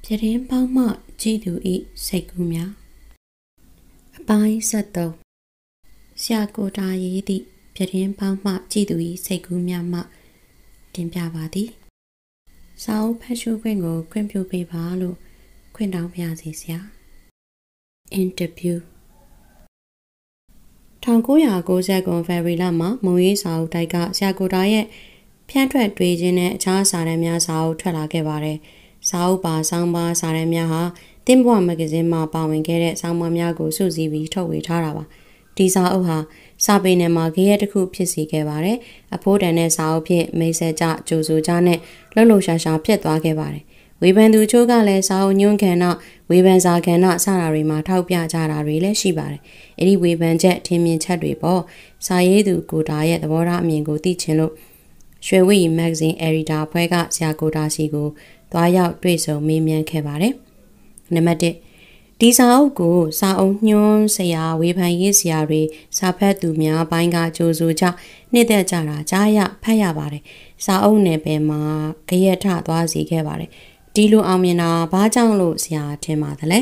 ပြတင်းပေါင်းမှကြည်သူဤစိတ်ကူးများအပိုင်း73ဆရာကိုတာရေးသည့်ပြတင်းပေါင်းမှကြည်သူဤစိတ်ကူးများမှတင်ပြပါသည်စာအုပ်ဖတ်ရှုခွင့်ကိုခွင့်ပြုပေးပါလို့ခွင့်တောင်းပါရစေဆရာအင်တာဗျူး1990 ဖေဖော်ဝါရီလမှာမုံရေးစာအုပ်တိုက်ကဆရာကိုတာရဲ့ဖြန့်ထွက်တွေးခြင်းနဲ့အခြားစာတမ်းများစာအုပ်ထွက်လာခဲ့ပါတယ်စာအုပ်ပါဆောင်းပါးစာတမ်းများဟာတင်းဘွားမဂ္ဂဇင်းမှာပါဝင်ခဲ့တဲ့ဆောင်းပါးများကိုစုစည်းပြီးထုတ်ဝေထားတာပါဒီစာအုပ်ဟာစာပေနယ်မှာဂရဲတစ်ခုဖြစ်စေခဲ့ပါတယ်အဖိုးတန်တဲ့စာအုပ်ဖြင့်မိတ်ဆက်ကြကြိုဆိုကြနဲ့လှုပ်လှုပ်ရှားရှားဖြစ်သွားခဲ့ပါတယ်ဝေဖန်သူချို့ကလည်းစာအုပ်ညွှန်းခံတော့ဝေဖန်စာခံတော့စတာတွေမှာထောက်ပြကြတာတွေလည်းရှိပါတယ်အဲ့ဒီဝေဖန်ချက်ထင်မြင်ချက်တွေပေါ့စာရေးသူကိုတာရဲ့သဘောထားအမြင်ကိုသိချင်လို့ရွှေဝီမဂ္ဂဇင်းအယ်ဒီတာဖွဲ့ကဆရာကိုတာစီကိုသွားရောက်တွေ့ဆုံမေးမြန်းခဲ့ပါတယ်နံပါတ်1ဒီစာအုပ်ကိုစာအုပ်ညွှန်းဆရာဝေဖန်ရေးဆရာတွေစာဖတ်သူများဘိုင်းကကြိုဆိုကြနှစ်သက်ကြတာကြားရဖတ်ရပါတယ်စာအုပ်နယ်ပယ်မှာကြရက်ထသွားစီခဲ့ပါတယ်ဒီလိုအောင်မြင်တာဘာကြောင့်လို့ဆရာထင်ပါသလဲ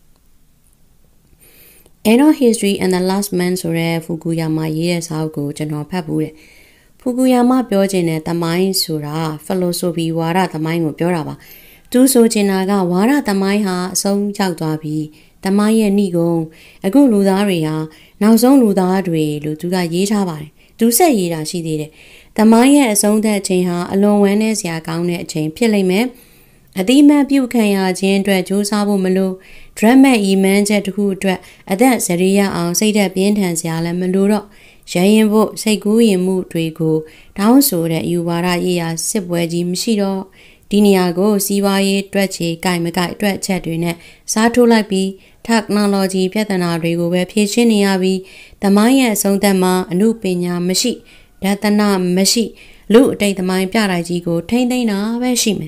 End of History and the Last Man ဆိုတဲ့ဖူကူယာမာရေးတဲ့စာအုပ်ကိုကျွန်တော်ဖတ်ဘူးတဲ့ဖူကူယာမာပြောခြင်းတဲ့သမိုင်းဆိုတာ philosophy ဝါဒသမိုင်းကိုပြောတာပါသူဆိုချင်တာကဝါဒသမိုင်းဟာအဆုံးရောက်သွားပြီးသမိုင်းရဲ့ဏိဂုံအခုလူသားတွေဟာနောက်ဆုံးလူသားတွေလို့သူကရေးထားပါတယ်သူဆက်ရေးတာရှိသေးတယ်သမိုင်းရဲ့အဆုံးသတ်အချိန်ဟာအလွန်ဝမ်းနည်းစရာကောင်းတဲ့အချိန်ဖြစ်လိမ့်မယ်အတိမတ်ပြုခံရခြင်းအတွက်ကြိုးစားဖို့မလို drama ဤမှန်းချက်တစ်ခုအတွက်အသက်စရိယအောင်စိတ်သက်ပြင်းထန်စရာလည်းမလိုတော့ရရင်ဖို့စိတ်ကူးရင်မှုတွေကိုတောင်းဆိုတဲ့ယူဝါဒရေးရာစစ်ပွဲကြီးမရှိတော့ဒီနေရာကိုစီးပွားရေးတွက်ချေကြိုက်မကြိုက်အတွက်ချက်တွေနဲ့စားထိုးလိုက်ပြီး technology ပြဿနာတွေကိုပဲဖြေရှင်းနေရပြီးသမိုင်းရဲ့အဆုံးသတ်မှာအမှုပညာမရှိဒသနာမရှိလူအတိတ်သမိုင်းပြတိုက်ကြီးကိုထိမ့်သိမ်းတာပဲရှိမယ်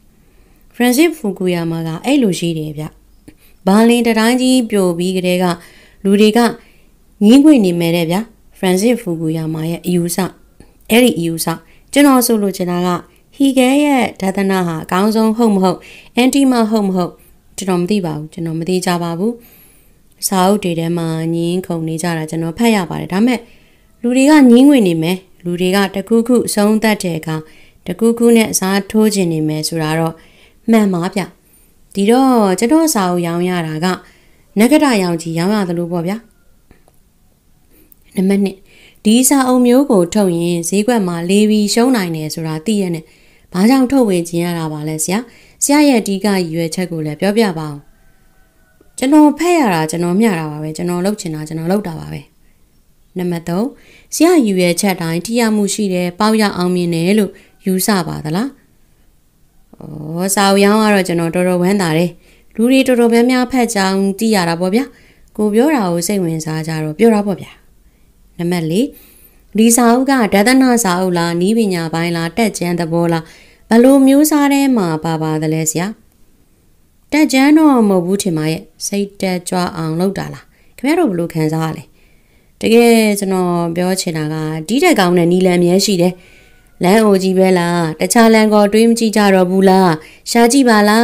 Francis Fukuyama ကအဲ့လိုရှိတယ်ဗျဘာလင်တတိုင်းကြီးပြိုပြီးကတည်းကလူတွေကငင်းခွေနေမယ်တဲ့ဗျ Francis Fukuyama ရဲ့အယူဆအဲ့ဒီအယူဆကျွန်တော်ဆိုလို့ချင်တာကဟီဂဲရဲ့ဒသနာဟာအကောင်းဆုံးဟုတ်မဟုတ်အန်တီမဟုတ်မဟုတ်ကျွန်တော်မသိပါဘူးကျွန်တော်မသိကြပါဘူးစာအုပ်တွေထဲမှာညင်းခုန်နေကြတာကျွန်တော်ဖတ်ရပါတယ်ဒါပေမဲ့လူတွေကညင်းဝင်နေမယ်လူတွေကတခုခုအဆုံးသတ်တဲ့အခါတခုခုနဲ့အစားထိုးခြင်းနေမယ်ဆိုတာတော့မှန်ပါဗျဒီတော့ကျွန်တော်စာအုပ်ရောင်းရတာကနဂရရောင်ကြီးရောင်းရသလိုပေါ့ဗျာနံပါတ်1ဒီစာအုပ်မျိုးကိုထုတ်ရင်ဈေးကွက်မှာလေးပြီးရှုံးနိုင်တယ်ဆိုတာသိရနဲ့ဘာကြောင့်ထုတ်ဝေခြင်းရတာပါလဲဆရာရဲ့အဓိကရည်ရွယ်ချက်ကိုလည်းပြောပြပါအောင်ကျွန်တော်ဖက်ရတာကျွန်တော်မျှတာပါပဲကျွန်တော်လုပ်ချင်တာကျွန်တော်လုပ်တာပါပဲနံပါတ်3ဆရာရည်ရွယ်ချက်တိုင်းထိရောက်မှုရှိတယ်ပေါက်ရအောင်မြင်တယ်လို့ယူဆပါသလားစာအုပ်ရောင်းကတော့ကျွန်တော်တော်တော်ဝမ်းသာတယ်လူတွေတော်တော်များများဖက်ကြောင်သိရတာပေါ့ဗျာကိုပြောတာကိုစိတ်ဝင်စားကြတော့ပြောတာပေါ့ဗျာနံပါတ်4ဒီစာအုပ်ကဒသနာစာအုပ်လားနီးပညာပိုင်းလားတက်ကျန်းသဘောလားဘလို့မျိုးစားထဲမှာပါသလဲဆရာတက်ကျန်းတော့မဟုတ်ဘူးထင်ပါရဲ့စိတ်တက်ကြွအောင်လုပ်တာလားခင်ဗျားတို့ဘလို့ခံစားရလဲတကယ်ကျွန်တော်ပြောချင်တာကဒီတက်ကောင်းတဲ့နီလန်မြဲရှိတယ်လမ်းအိုကြီးပဲလားတခြားလမ်းကောတွေးမကြည့်ကြတော့ဘူးလားရှားကြည့်ပါလား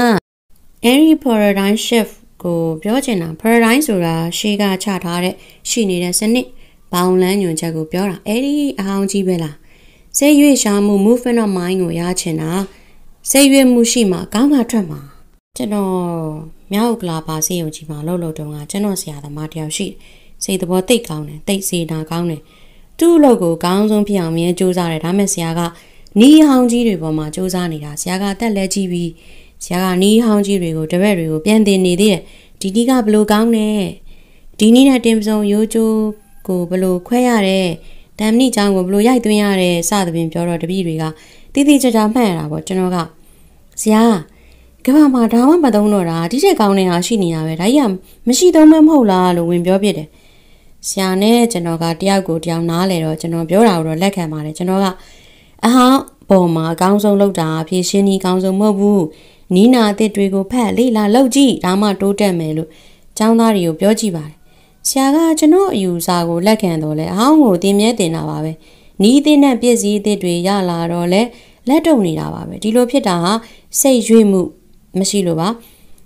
Henry Paradigm Shift ကိုပြောချင်တာ Paradigm ဆိုတာရှေးကချထားတဲ့ရှိနေတဲ့စနစ်ဘောင်လန်းညွန်ချက်ကိုပြောတာအဲ့ဒီအဟောင်းကြီးပဲလားစိတ်ရွေ့ရှားမှု movement of mind ကိုရချင်တာစိတ်ရွေ့မှုရှိမှကောင်းမှထွက်မှာကျွန်တော်မြောက်ကလာပါစေုံကြီးမှာလှုပ်တုံးကကျွန်တော်ဆရာသမားတယောက်ရှိစိတ်သဘောသိကောင်းတယ်သိစေနာကောင်းတယ်သူ့အလုပ်ကိုကောင်းဆုံးဖြစ်အောင်မြဲစူးစမ်းတယ်ဒါမဲ့ဆရာကနီးဟောင်းကြီးတွေပေါ်မှာစူးစမ်းနေတာဆရာကတက်လဲကြည့်ပြီးဆရာကနီးဟောင်းကြီးတွေကိုတပည့်တွေကိုပြန်တင်နေသေးတယ်ဒီနီးကဘလို့ကောင်းတယ်ဒီနီးနဲ့တင်ပစုံရိုးကျိုးကိုဘလို့ခွဲရတယ်တမ်နီချောင်းကိုဘလို့ရိုက်သွင်းရတယ်စသဖြင့်ပြောတော့တပည့်တွေကတိတိကျကျမှတ်ရတာပေါ့ကျွန်တော်ကဆရာကဘာမှဒါမှမသုံးတော့တာဒီချက်ကောင်းနေတာရှိနေတာပဲဒါကြီးကမရှိသုံးမမဟုတ်လားလို့ဝင်ပြောပြတယ်ဆရာနဲ့ကျွန်တော်ကတယောက်ကိုတယောက်နားလဲတော့ကျွန်တော်ပြောတာကိုတော့လက်ခံပါတယ်ကျွန်တော်ကအဟောင်းပုံမှာအကောင်းဆုံးလုပ်တာဖြည့်ရှင်းဒီကောင်းဆုံးမဟုတ်ဘူးနီးနာအစ်တွေကိုဖတ်လေ့လာလုပ်ကြည့်ဒါမှတိုးတက်မယ်လို့ကျောင်းသားတွေကိုပြောကြည့်ပါတယ်ဆရာကကျွန်တော်အယူအဆကိုလက်ခံတော့လဲအဟောင်းကိုတင်မြဲတင်တာပါပဲနီးအစ်နဲ့ပြည့်စည်အစ်တွေရလာတော့လဲလက်တုံနေတာပါပဲဒီလိုဖြစ်တာဟာစိတ်ရွေ့မှုမရှိလို့ပါ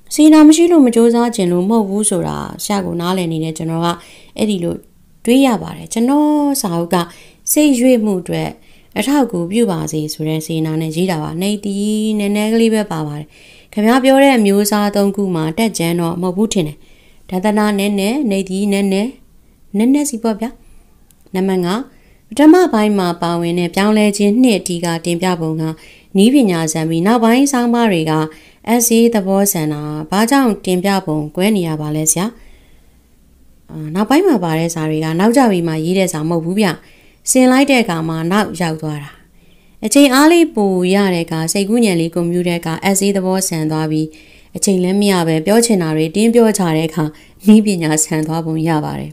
စီနာမရှိလို့မကြိုးစားခြင်းလို့မဟုတ်ဘူးဆိုတာဆရာကနားလည်နေတဲ့ကျွန်တော်ကအဲ့ဒီလိုတွေးရပါတယ်ကျွန်တော်စာအုပ်ကစိတ်ရွေ့မှုအတွက်အထောက်အကူပြုပါစေဆိုတဲ့စီနာနဲ့ရေးတာပါနေတီးနည်းနည်းကလေးပဲပါပါတယ်ခင်ဗျားပြောတဲ့အမျိုးအစား၃ခုမှာတက်ကြမ်းတော့မဟုတ်ဘူးထင်တယ်ဒါသနာနဲ့နေတီးနဲ့စီပေါ့ဗျာနံပါတ်5ပထမပိုင်းမှာပါဝင်တဲ့ပြောင်းလဲခြင်းနှစ်အထိကတင်ပြပုံကနီးပညာဇာတ်ပြီးနောက်ပိုင်းဆောင်းပါးတွေကessay သဘောဆန်တာဘာကြောင့်တင်ပြပုံကွဲနေရပါလဲဆရာနောက်ပိုင်းမှာပါတဲ့စာတွေကနောက်ကျပြီးမှရေးတဲ့စာမဟုတ်ဘူးဗျဆင်လိုက်တဲ့အခါမှာနောက်ရောက်သွားတာအချိန်အားလေးပိုရတဲ့ကစိတ်ကူးညံလေးကွန်ပျူတာက essay သဘောဆန်သွားပြီးအချိန်လည်းမရပဲပြောချင်တာတွေတင်းပြောချတဲ့အခါနီးပညာဆန်သွားပုံရပါတယ်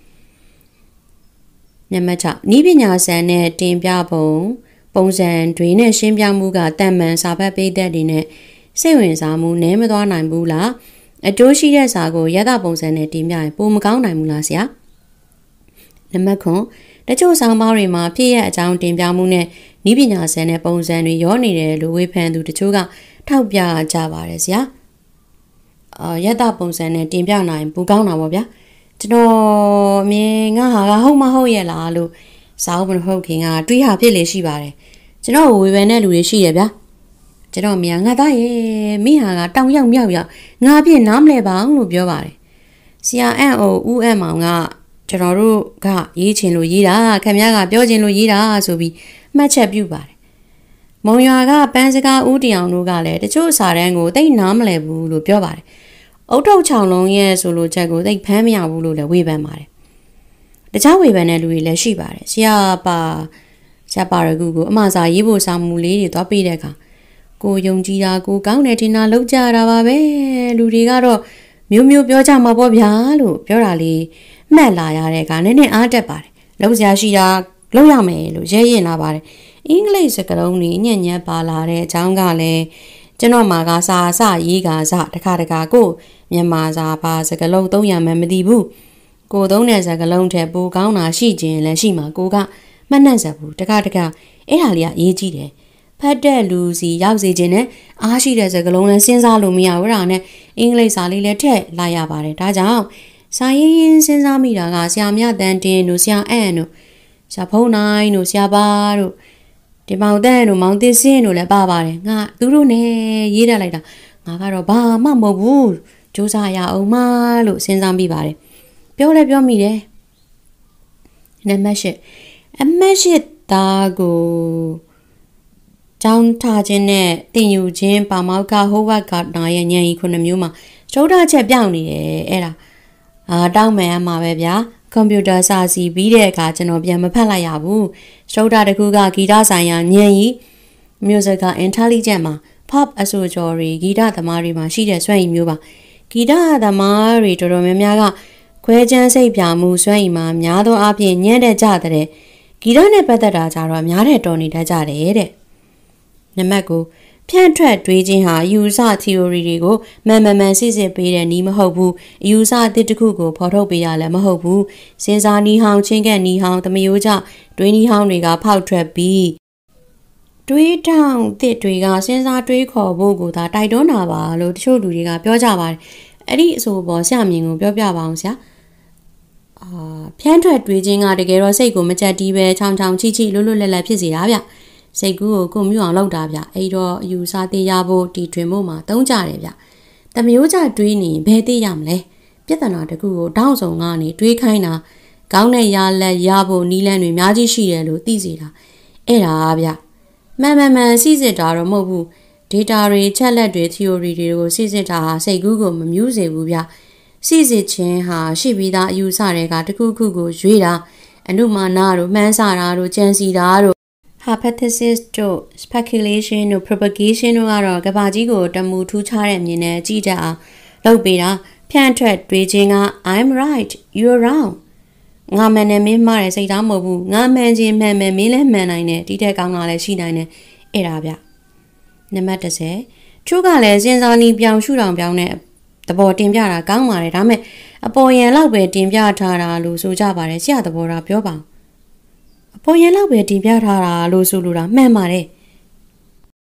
နံပါတ်6နီးပညာဆန်နဲ့တင်ပြပုံစံတွေနဲ့ရှင်းပြမှုကတန်မှန်စာဖတ်ပေးတဲ့တွေနဲ့စိတ်ဝင်စားမှုနည်းမသွားနိုင်ဘူးလားအကျိုးရှိတဲ့စာကိုရသပုံစံနဲ့တင်ပြရင်ပိုမကောင်းနိုင်ဘူးလားဆရာနံပါတ်9တချို့ဆောင်းပါးတွေမှာဖြစ်ရအကြောင်းတင်ပြမှုနဲ့နီးပညာဆန်တဲ့ပုံစံတွေရောနေတယ်လို့ဝေဖန်သူတချို့ကထောက်ပြကြပါတယ်ဆရာရသပုံစံနဲ့တင်ပြနိုင်ပိုကောင်းတာပေါ့ဗျာကျွန်တော်အမြင်ငါဟာဟုတ်မဟုတ်ရဲ့လားလို့စာအုပ်မဟုတ်ခင်ကတွေးဟာဖြစ်လေရှိပါတယ်ကျွန်တော်ဝေဖန်တဲ့လူတွေရှိတယ်ဗျာကျွန်တော်မြာငါသားရဲ့မိဟာကတောင်ရောက်မြောက်ရောက်ငါပြည့်နားမလဲပါအောင်လို့ပြောပါတယ်ဆရာအန်အိုဦးအမောင်ကကျွန်တော်တို့ကရေးချင်လို့ရေးတာခင်ဗျားကပြောချင်လို့ရေးတာဆိုပြီးမှတ်ချက်ပြုပါတယ်မုံရွာကပန်းစကားဦးတီအောင်တို့ကလည်းတချို့စာတန်းကိုတိတ်နားမလဲဘူးလို့ပြောပါတယ်အုတ်ထုတ်ချောင်းလုံးရဲ့ဆိုလိုချက်ကိုတိတ်ဖမ်းမရဘူးလို့လည်းဝေဖန်ပါတယ်တခြားဝေဖန်တဲ့လူတွေလည်းရှိပါတယ်ဆရာပါရကူကိုအမှားစာရေးဖို့စာမူလေးတွေသွားပေးတဲ့အခါကိုယုံကြည်တာကိုကောင်းတယ်ထင်တာလောက်ကြတာပါပဲလူတွေကတော့မျိုးပြောကြမှာပေါ့ဗျာလို့ပြောတာလေးမှတ်လာရတဲ့အခါနည်းနည်းအားတက်ပါတယ်လောက်စရာရှိတာလောက်ရမယ်လို့ရဲရင်လာပါတယ်အင်္ဂလိပ်စကားလုံးကြီးညံ့ညက်ပါလာတဲ့အကြောင်းကလည်းကျွန်တော်မှာကစာစရေးကစတခါကိုမြန်မာစာပါစကားလုံး300မှမသိဘူးကိုသုံးတဲ့စကားလုံးထက်ပိုကောင်းတာရှိခြင်းလည်းရှိမှာကိုကမှတ်နှံ့စဘူးတခါအဲ့ဒါလေးကအရေးကြီးတယ်ဖတ်တဲ့လူစီရောက်စေခြင်းနဲ့အားရှိတဲ့စကားလုံးလည်းစဉ်းစားလို့မရဘူး။နဲ့အင်္ဂလိပ်စာလေးလည်းထည့်လိုက်ရပါတယ်။ဒါကြောင့်စာရင်းစဉ်းစားမိတာကဆရာမြတန်တင်တို့ဆရာအန်တို့ဆရာဖုံးနိုင်တို့ဆရာပါတို့ဒီမောင်တန်တို့မောင်သစ်စင်းတို့လည်းပါပါတယ်။ငါသူတို့နဲ့ရေးတက်လိုက်တာငါကတော့ဘာမှမဟုတ်ဘူး။စူးစမ်းရအောင်မလို့စဉ်းစားမိပါတယ်။ပြောမိတယ်။နံပါတ်8အမတ်8သားကိုကျောင်းထားခြင်းနဲ့တင်ယူခြင်းပါမောက်ကဟိုဝက်ကနာရဲ့ညံရီ9မျိုးမှာစတုဒ္ဒချက်ပြောင်းနေတယ်အဲ့ဒါတောင်းမယ်အမှာပဲဗျာကွန်ပျူတာစာစီပြီးတဲ့အခါကျွန်တော်ပြန်မဖတ်လိုက်ရဘူးစတုဒ္ဒတကူကဂီတဆိုင်ရာညံရီ musical intelligence မှာ pop အဆိုကျော်တွေဂီတသမားတွေမှာရှိတဲ့စွမ်းရည်မျိုးပါဂီတသမားတွေတော်တော်များများကခွဲချမ်းစိတ်ပြမှုစွမ်းရည်မှာများသောအားဖြင့်ညံ့တဲ့ကြတဲ့ဂီတနဲ့ပတ်သက်တာကြတော့များတဲ့တော်နေတတ်ကြတယ်တဲ့နံပါတ်9ဖြန့်ထွက်တွေးခြင်းဟာအယူဆ theory တွေကိုမှန်စစ်ပေးတဲ့နည်းမဟုတ်ဘူးအယူဆအသစ်တစ်ခုကိုဖော်ထုတ်ပေးရလည်းမဟုတ်ဘူးစဉ်းစားနည်းဟောင်းချင်းကပ်နည်းဟောင်းသမယိုးကြတွေးနည်းဟောင်းတွေကဖောက်ထွက်ပြီးတွေးထောင်သစ်တွေကစဉ်းစားတွေးခေါ်ဖို့ကိုသာတိုက်တွန်းတာပါလို့တချို့လူတွေကပြောကြပါတယ်အဲ့ဒီအဆိုပေါ်ဆရာမြင်ကိုပြောပြပါအောင်ဆရာဖြန့်ထွက်တွေးခြင်းကတကယ်တော့စိတ်ကိုမကြက်တီးပဲချောင်းချိလွတ်လပ်ဖြစ်စေတာဗျစိတ်ကူးကိုကိုမြူအောင်လုပ်တာဗျအဲ့တော့အယူစားသေးရဖို့တီထွင်ဖို့မှာတုံးကြတယ်ဗျတမျိုးကြတွေးနေဘယ်သိရမလဲပြဿနာတကူကိုတောင်းဆောင်ကနေတွေးခိုင်းတာကောင်းတဲ့ရလက်ရဖို့နီးလန်းတွေအများကြီးရှိတယ်လို့သိစေတာအဲ့ဒါဗျမှန်စစ်စစ်တာတော့မဟုတ်ဘူး data တွေချက်လက်တွေ theory တွေကိုစစ်စစ်တာဟာစိတ်ကူးကိုမမြူးစေဘူးဗျစစ်စစ်ချင်းဟာရှိပြီးသားအယူဆတွေကတခုခုကိုရွေးတာအနုမာနတို့မှန်းဆတာတို့ကြံစီတာတို့hypothesis တို့ speculation တို့ propagation တို့ကတော့ကဘာကြီးကိုတမူထူးခြားတဲ့အမြင်နဲ့ကြည့်တတ်အောင်လုပ်ပေးတာဖြန့်ထွက်တွေးခြင်းက I'm right you're wrong ငါမှန်တယ်မင်းမှားတယ်စိတ်သားမဟုတ်ဘူးငါမှန်ခြင်းမှန်မယ်မင်းလည်းမှန်နိုင်တယ်ဒီတက်ကောင်းတာလည်းရှိနိုင်တယ်အဲ့ဒါဗျနံပါတ်10ချို့ကလည်းစဉ်းစားနည်းပြောင်းရှုထောင်ပြောင်းတဲ့သဘောတင်ပြတာကောင်းပါတယ်ဒါပေမဲ့အပေါ်ယံလောက်ပဲတင်ပြထားတာလို့ဆိုကြပါတယ်ဆရာသဘောထားပြောပါအပေါ်ယံလောက်ပဲတင်ပြထားတာလို့ဆိုလိုတာမှန်ပါတယ်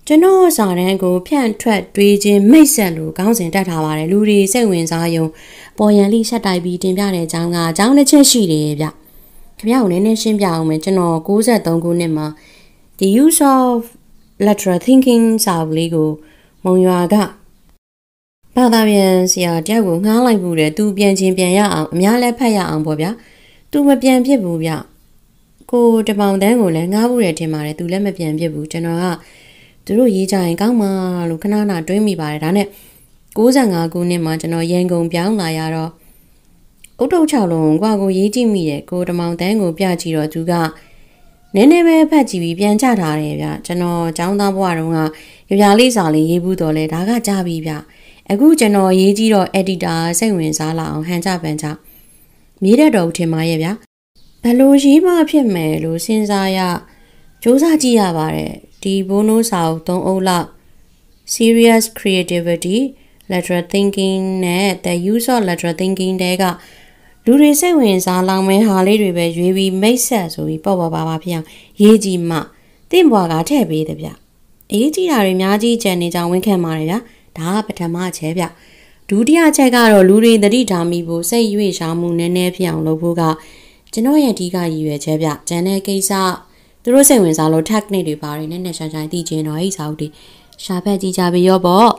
ကျွန်တော်စာတန်းကိုဖြန့်ထွက်တွေးခြင်းမိတ်ဆက်လို့ခေါင်းစဉ်တက်ထားပါတယ်လူတွေစိတ်ဝင်စားယုံပေါ်ရန်လိရှက်တိုက်ပြီးတင်ပြတဲ့အကြောင်းကအကြောင်းတစ်ချက်ရှိတယ်ဗျခင်ဗျားကိုနည်းနည်းရှင်းပြအောင်မယ်ကျွန်တော်63ခုနှစ်မှာ The Use of Lateral Thinking စာအုပ်လေးကိုမုံရွာကဘာသာပြန်ဆရာတယောက်ကိုငှားလိုက်မှုတယ်သူပြန်ချင်းပြန်ရအောင်အများလည်းဖတ်ရအောင်ပေါ့ဗျာသူမပြန်ဖြစ်ဘူးဗျကိုတပောင်တန်းကိုလည်းငှားဖို့ရထင်ပါတယ်သူလည်းမပြန်ဖြစ်ဘူးကျွန်တော်ကသူတို့ရေးကြရင်ကောင်းမှာလို့ခဏခဏတွေးမိပါတယ်ဒါနဲ့65ခုနှစ်မှာကျွန်တော်ရန်ကုန်ပြောင်းလာရတော့အုတ်တုတ်6လုံးကွာကိုရေးကြည့်မိတယ်ကိုတမောင်တန်းကိုပြကြည့်တော့သူကနည်းနည်းပဲဖတ်ကြည့်ပြီးပြန်ချထားတယ်ဗျကျွန်တော်ចောင်းသားဘွားတုန်းကရွာလေးစာလေးရေးဘူးတော့လဲဒါကကြားပြီဗျအခုကျွန်တော်ရေးကြည့်တော့ editor စိတ်ဝင်စားလာအောင်ဟန်ကြပန်ကြမြေးတတ်တော်ထင်ပါရဲ့ဗျဘယ်လိုရေးမှဖြစ်မယ်လို့စဉ်းစားရစူးစမ်းကြည့်ရပါတယ်ဒီဘိုးနိုးစာအုပ်3အုပ်လောက် serious creativity lateral thinking နဲ့ the use of lateral thinking တဲကလူတွေစိတ်ဝင်စားလောင်မဲဟာလေးတွေပဲရွေးပြီးမိတ်ဆက်ဆိုပြီးပေါ့ပါဖြစ်အောင်ရေးကြည့်မှတင့်ဘွားကထည့်ပေးတယ်ဗျအေးကြည့်တာတွေအများကြီးကြံနေကြဝန်ခံပါတယ်ဗျဒါကပထမအချက်ဗျဒုတိယအချက်ကတော့လူတွေသတိထားမိဖို့စိတ်ရွေ့ရှားမှုနည်းနည်းဖြစ်အောင်လုပ်ဖို့ကကျွန်တော်ရဲ့အဓိကရည်ရွယ်ချက်ဗျဂျန်တဲ့ကိစ္စသူတို့စိတ်ဝင်စားလို့ technique တွေပါတယ်နည်းနည်းရှာရှာသိချင်တော့အဲ့စာအုပ်တွေရှာဖက်ကြည့်ကြပြီရောပေါ့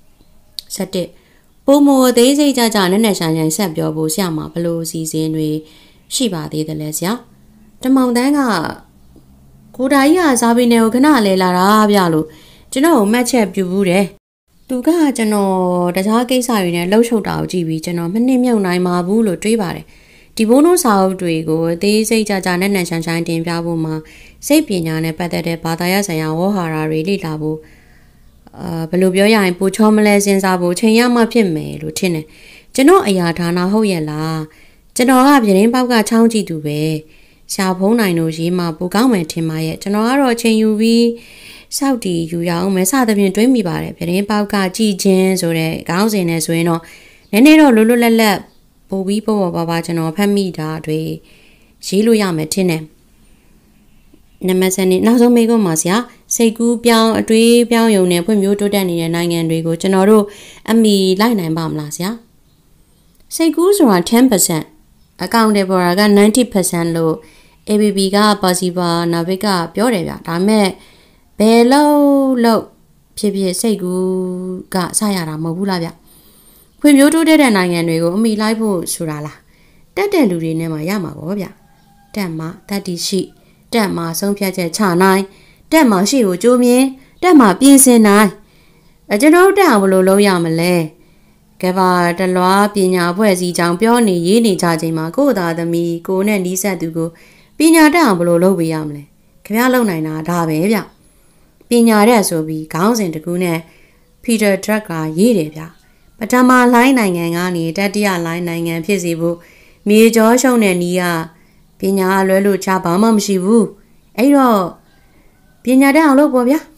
7ပုံမသေးစိတ်ကြနည်းနည်းရှာရှာဆက်ပြောဖို့ဆရာမဘလို့အစီအစဉ်တွေရှိပါသေးတယ်လဲဆရာတမောင်တန်းကကိုတာကြီးကဇာဘီနယ်ကိုခဏလဲလာတာဗျလို့ကျွန်တော်ကိုမှတ်ချက်ပြုဘူးတယ်သူကကျွန်တော်တခြားကိစ္စတွေနဲ့လှုပ်ရှုပ်တာကိုကြည့်ပြီးကျွန်တော်မနှိမ့်မြုပ်နိုင်ပါဘူးလို့တွေးပါတယ်ဒီဘုံတို့စာအုပ်တွေကိုအသေးစိတ်ကြနက်နက်ရှိုင်းတင်ပြဖို့မှာစိတ်ပညာနဲ့ပတ်သက်တဲ့ဘာသာရပ်ဆိုင်ရာဝေါ်ဟာရာတွေလေ့လာဖို့ဘယ်လိုပြောရရင်ပူချောမလဲစဉ်းစားဖို့ချိန်ရမှဖြစ်မယ်လို့ထင်တယ်ကျွန်တော်အရာဌာနဟုတ်ရဲ့လားကျွန်တော်ကပြတင်းပေါက်ကချောင်းကြည့်သူပဲရှာဖုံးနိုင်လို့ရေးမှပူကောင်းမယ်ထင်ပါရဲ့ကျွန်တော်ကတော့အချိန်ယူပြီးစောက်တီယူရအောင်မယ်စသဖြင့်တွေးမိပါတယ်ပြတင်းပေါက်ကကြည့်ခြင်းဆိုတဲ့ခေါင်းစဉ်နဲ့ဆိုရင်တော့နည်းနည်းတော့လွတ်လွတ်လပ်လပ်ပို့ပြီးပေါ့ပါကျွန်တော်ဖတ်မိတာတွေရေးလို့ရမယ်ထင်တယ်နံပါတ်7နောက်ဆုံးမေးခွန်းပါဆရာစိတ်ကူးပြောင်းအတွေးပြောင်းယုံနဲ့ဖွံ့ဖြိုးတိုးတက်နေတဲ့နိုင်ငံတွေကိုကျွန်တော်တို့အမိလိုက်နိုင်ပါမလားဆရာစိတ်ကူးဆိုတာ 10% အကောင့်တွေပေါ်တာက 90% လို့ ABB က possible နောက်ဘက်ကပြောတယ်ဗျဒါမဲ့ဘယ်လို့ဖြစ်ဖြစ်စိတ်ကူးကစရတာမဟုတ်ဘူးလားဗျဖွံ့ဖြိုးတိုးတက်တဲ့နိုင်ငံတွေကိုအမိလိုက်ဖို့ဆိုတာလားတက်တဲ့လူတွေနဲ့မှရမှာပေါ့ဗျတက်မှတတ်တည်ရှိတက်မှဆုံးဖြတ်ချက်ချနိုင်တက်မှရှိကိုကြိုးမြင်တက်မှပြင်ဆင်နိုင်ကျွန်တော်တက်အောင်ဘယ်လိုလုပ်ရမလဲကဘာတလွားပညာအဖွဲ့အစည်းကြောင့်ပြောနေရေးနေကြချိန်မှာကိုယ့်သားသမီးကိုနဲ့နီးစပ်သူကိုပညာတက်အောင်ဘယ်လိုလုပ်ပေးရမလဲခင်ဗျားလုပ်နိုင်တာဒါပဲဗျပညာတက်ဆိုပြီးခေါင်းစဉ်တစ်ခုနဲ့ Peter Drucker ရေးတယ်ဗျပထမလိုင်းနိုင်ငံကနေတတိယလိုင်းနိုင်ငံဖြစ်စေဖို့မြေကျောရှုံတဲ့နီးကပညာအလွဲလို့ချဘာမှမရှိဘူးအဲ့တော့ပညာတက်အောင်လုပ်ပေါ့ဗျာ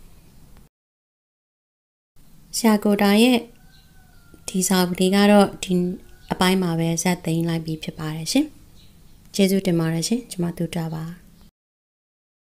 ဆရာကိုတာရဲ့ဒီစာအုပ်လေးကတော့ဒီအပိုင်းမှာပဲဇက်သိမ်းလိုက်ပြီးဖြစ်ပါတယ်ရှင်ကျေးဇူးတင်ပါတယ်ရှင်ကျွန်မတူတာပါ